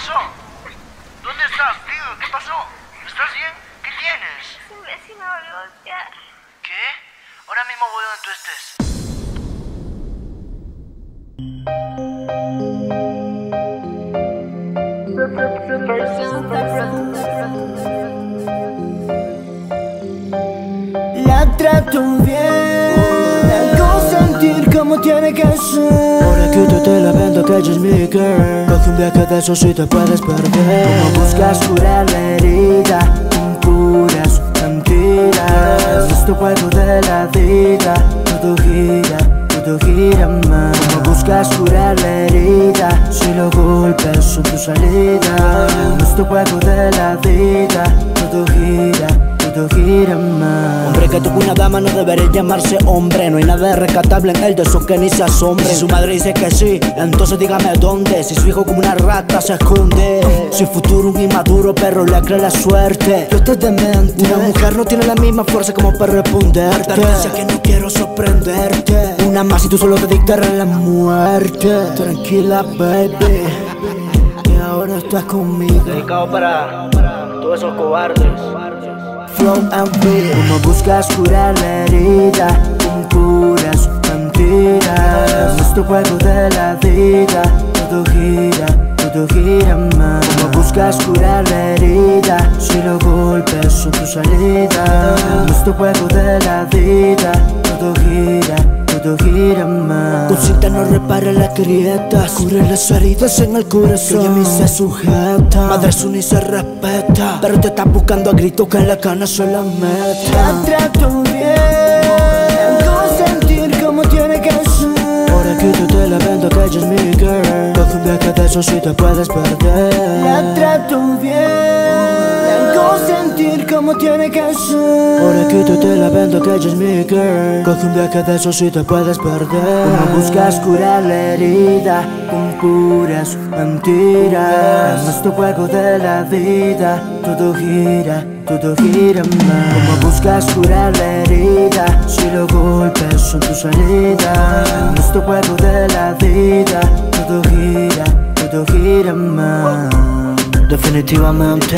pasó? ¿Dónde estás, tío? ¿Qué pasó? ¿Estás bien? ¿Qué tienes? Un imbécil me volvió a golpear. ¿Qué? Ahora mismo voy donde tú estés. La trato bien, la hago sentir como tiene que ser. Ahora quítate la venda que ella es mi girl. Coge un viaje de esos y te puedes perder. Como buscas curar la herida con puras mentiras. Es tu juego de la vida, todo gira más. Como buscas curar la herida, si los golpes son tu salida. Es tu juego de la vida, todo gira más. Hombre que tuvo una dama no debería llamarse hombre. No hay nada rescatable en él, de eso que ni se asombre. Si su madre dice que sí, entonces dígame dónde. Si su hijo como una rata se esconde. Si futuro un inmaduro perro le cree la suerte. Yo estoy demente. Una mujer no tiene la misma fuerza como para responderte. Advertencia que no quiero sorprenderte. Una más y tú solo te dictarás la muerte. Tranquila baby, y ahora estás conmigo. Dedicado para todos esos cobardes. Flow and beat. Como buscas curar la herida con puras mentiras. Es tu juego de la vida, todo gira más. Como buscas curar la herida, si los golpes son tu salida. Es tu juego de la vida, todo gira más. Con cinta no repara las grietas, cubre las heridas en el corazón. Que a mí se sujeta, madre su ni se respeta, pero te estás buscando a gritos que en la cana se la meta. La trato bien, hago sentir como tiene que ser. Ahora quítate la venda que ella es mi girl. Coge un viaje de esos y te puedes perder. La trato bien, hago sentir como tiene que ser. Ahora quítate la venda que ella es mi girl. Coge un viaje de esos y te puedes perder. Como buscas curar la herida con puras mentiras. Es tu juego de la vida, todo gira más. Como buscas curar la herida, si los golpes son tu salida. Es tu juego de la vida, todo gira más. Definitivamente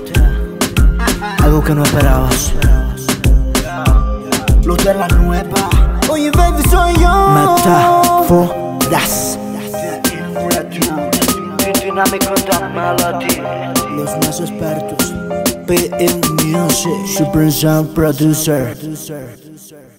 algo que no esperabas. Luz de la nueva. Oye baby soy yo. Metáforas. Los más expertos. PM Music, Super Sound Producer.